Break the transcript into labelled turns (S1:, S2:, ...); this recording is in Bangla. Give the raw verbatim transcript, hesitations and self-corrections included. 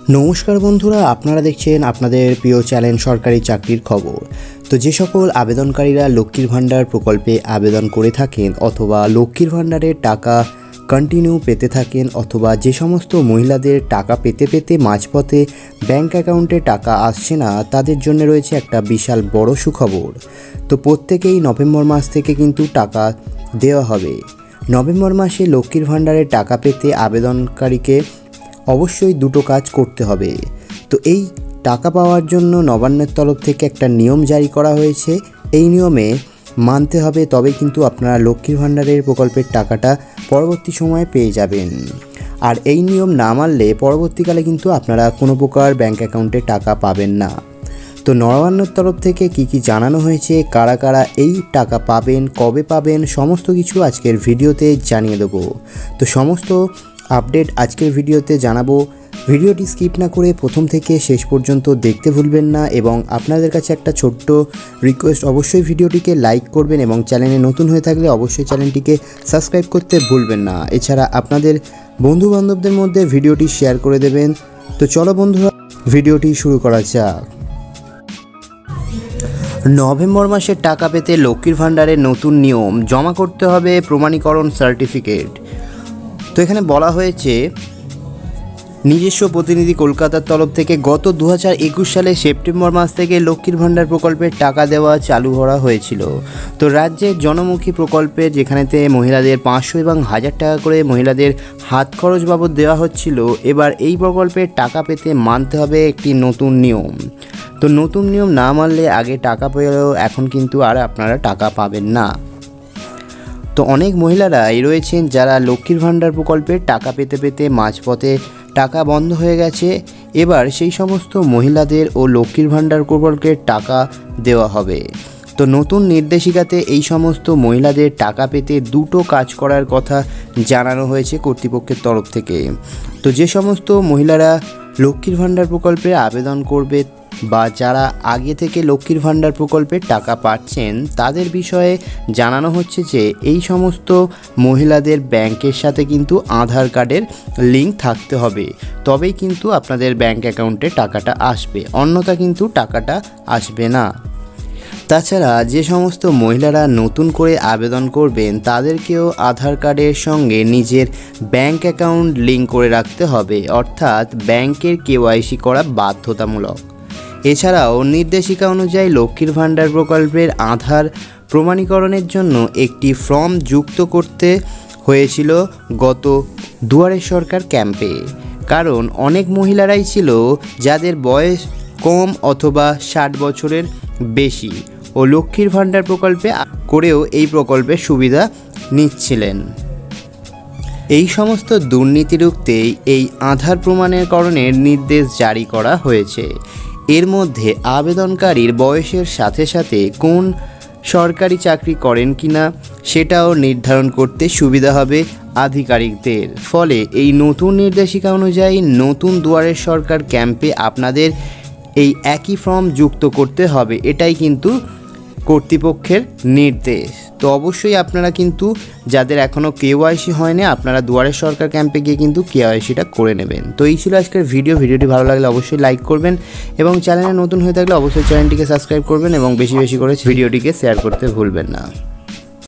S1: नमस्कार बंधुरा आपनारा देखছেন আপনাদের প্রিয় চ্যানেল সরকারি চাকরির খবর। তো যে সকল আবেদনকারীরা লক্ষ্মীর ভান্ডার প্রকল্পে আবেদন করে থাকেন অথবা লক্ষ্মীর ভান্ডারের টাকা কন্টিনিউ পেতে থাকেন অথবা যে সমস্ত মহিলাদের টাকা পেতে পেতে মাঝপথে ব্যাংক অ্যাকাউন্টে টাকা আসছে না তাদের জন্য রয়েছে একটা বিশাল বড় সুখবর। তো প্রত্যেকেই নভেম্বর মাস থেকে কিন্তু টাকা দেওয়া হবে। নভেম্বর মাসে লক্ষ্মীর ভান্ডারের টাকা পেতে আবেদনকারীকে অবশ্যই দুটো কাজ করতে হবে। তো এই টাকা পাওয়ার জন্য নবান্নের তরফ থেকে একটা নিয়ম জারি করা হয়েছে। এই নিয়মে মানতে হবে, তবে কিন্তু আপনারা লক্ষ্মীর ভান্ডারের প্রকল্পের টাকাটা পরবর্তী সময়ে পেয়ে যাবেন। আর এই নিয়ম না মানলে পরবর্তীকালে কিন্তু আপনারা কোনো প্রকার ব্যাংক অ্যাকাউন্টে টাকা পাবেন না। তো নবান্নের তরফ থেকে কি কি জানানো হয়েছে, কারা কারা এই টাকা পাবেন, কবে পাবেন, সমস্ত কিছু আজকের ভিডিওতে জানিয়ে দেবো। তো সমস্ত আপডেট আজকের ভিডিওতে জানাবো। ভিডিওটি স্কিপ না করে প্রথম থেকে শেষ পর্যন্ত দেখতে ভুলবেন না এবং আপনাদের কাছে একটা ছোট্ট রিকোয়েস্ট, অবশ্যই ভিডিওটিকে লাইক করবেন এবং চ্যানেলে নতুন হয়ে থাকলে অবশ্যই চ্যানেলটিকে সাবস্ক্রাইব করতে ভুলবেন না। এছাড়া আপনাদের বন্ধু বান্ধবদের মধ্যে ভিডিওটি শেয়ার করে দেবেন। তো চলো বন্ধুরা, ভিডিওটি শুরু করা যাক। নভেম্বর মাসের টাকা পেতে লক্ষ্মীর ভান্ডারের নতুন নিয়ম, জমা করতে হবে প্রমাণীকরণ সার্টিফিকেট। তো এখানে বলা হয়েছে, নিজস্ব প্রতিনিধি কলকাতার তরফ থেকে গত দু হাজার একুশ সালে সেপ্টেম্বর মাস থেকে লক্ষ্মীর ভান্ডার প্রকল্পের টাকা দেওয়া চালু করা হয়েছিল। তো রাজ্যের জনমুখী প্রকল্পে যেখানেতে মহিলাদের পাঁচশো এবং হাজার টাকা করে মহিলাদের হাত খরচ বাবদ দেওয়া হচ্ছিল, এবার এই প্রকল্পের টাকা পেতে মানতে হবে একটি নতুন নিয়ম। তো নতুন নিয়ম না মানলে আগে টাকা পেলেও এখন কিন্তু আর আপনারা টাকা পাবেন না। তো অনেক মহিলারাই রয়েছেন যারা লক্ষ্মীর ভান্ডার প্রকল্পের টাকা পেতে পেতে মাঝপথে টাকা বন্ধ হয়ে গেছে। এবার সেই সমস্ত মহিলাদের ও লক্ষ্মীর ভান্ডার প্রকল্পের টাকা দেওয়া হবে। তো নতুন নির্দেশিকাতে এই সমস্ত মহিলাদের টাকা পেতে দুটো কাজ করার কথা জানানো হয়েছে কর্তৃপক্ষের তরফ থেকে। তো যে সমস্ত মহিলারা লক্ষ্মীর ভান্ডার প্রকল্পে আবেদন করবে বা যারা আগে থেকে লক্ষ্মীর ভান্ডার প্রকল্পের টাকা পাচ্ছেন তাদের বিষয়ে জানানো হচ্ছে যে এই সমস্ত মহিলাদের ব্যাংকের সাথে কিন্তু আধার কার্ডের লিঙ্ক থাকতে হবে, তবেই কিন্তু আপনাদের ব্যাংক অ্যাকাউন্টে টাকাটা আসবে, অন্যথা কিন্তু টাকাটা আসবে না। তাছাড়া যে সমস্ত মহিলারা নতুন করে আবেদন করবেন তাদেরকেও আধার কার্ডের সঙ্গে নিজের ব্যাংক অ্যাকাউন্ট লিঙ্ক করে রাখতে হবে, অর্থাৎ ব্যাংকের কেওয়াইসি করা বাধ্যতামূলক। এছাড়াও নির্দেশিকা অনুযায়ী লক্ষ্মীর ভান্ডার প্রকল্পের আধার প্রমাণীকরণের জন্য একটি ফর্ম যুক্ত করতে হয়েছিল গত দুয়ারে সরকার ক্যাম্পে। কারণ অনেক মহিলারাই ছিল যাদের বয়স কম অথবা ষাট বছরের বেশি ও লক্ষ্মীর ভান্ডার প্রকল্পে করেও এই প্রকল্পের সুবিধা নিচ্ছিলেন। এই সমস্ত দুর্নীতি রুখতেই এই আধার প্রমাণীকরণের নির্দেশ জারি করা হয়েছে। এর মধ্যে আবেদনকারীর বয়সের সাথে সাথে কোন সরকারি চাকরি করেন কিনা সেটাও নির্ধারণ করতে সুবিধা হবে আধিকারিকদের। ফলে এই নতুন নির্দেশিকা অনুযায়ী নতুন দুয়ারের সরকার ক্যাম্পে আপনাদের এই একই ফর্ম যুক্ত করতে হবে, এটাই কিন্তু কর্তৃপক্ষের নির্দেশ। তো অবশ্যই আপনারা কিন্তু যাদের এখনও কেওয়াইসি হয়নি আপনারা দুয়ারের সরকার ক্যাম্পে গিয়ে কিন্তু কেওয়াইসিটা করে নেবেন। তো এই ছিল আজকের ভিডিও। ভিডিওটি ভালো লাগলে অবশ্যই লাইক করবেন এবং চ্যানেলে নতুন হয়ে থাকলে অবশ্যই চ্যানেলটিকে সাবস্ক্রাইব করবেন এবং বেশি বেশি করে ভিডিওটিকে শেয়ার করতে ভুলবেন না।